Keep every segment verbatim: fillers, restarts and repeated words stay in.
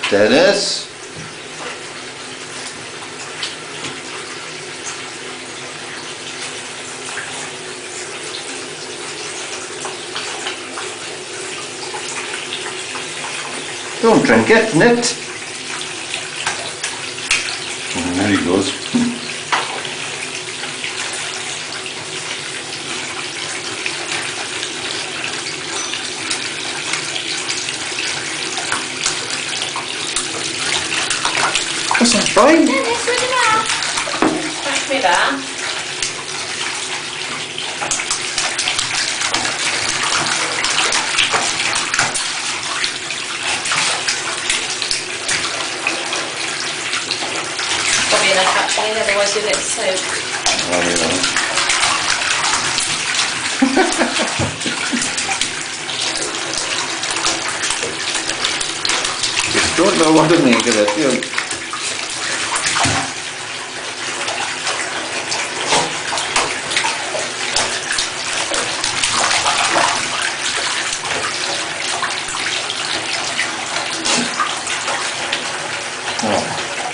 Dennis. Don't drink it, Nit. Oh, there he goes. That's not fine. Dennis, where's your bar? Back me bar. Probably enough actually, otherwise you'll get soaked. Oh, yeah. Just don't know what to make of it, you. Oh.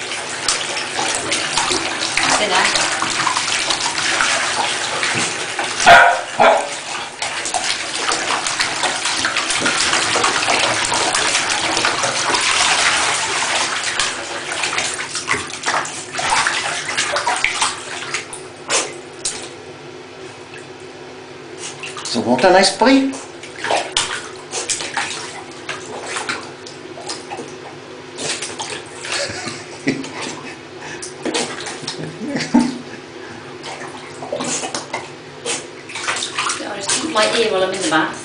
Dinner. So what a nice pie. I'll just keep my ear while I'm in the bath.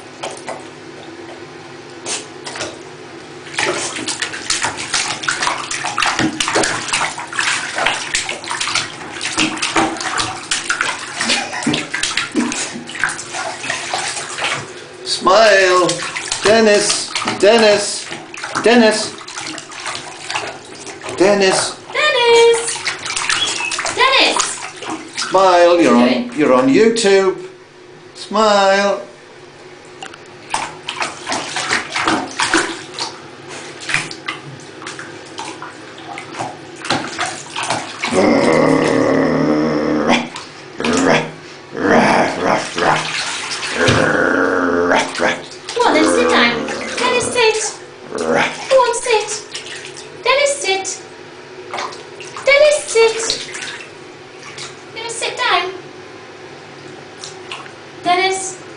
Smile! Dennis! Dennis! Dennis! Dennis! Dennis! Dennis! Smile! You're What are on you doing? you're on YouTube. Smile! Go on then, sit down. Dennis, sit. Go on, sit. Dennis, sit. Dennis, sit. Dennis, sit down. Dennis.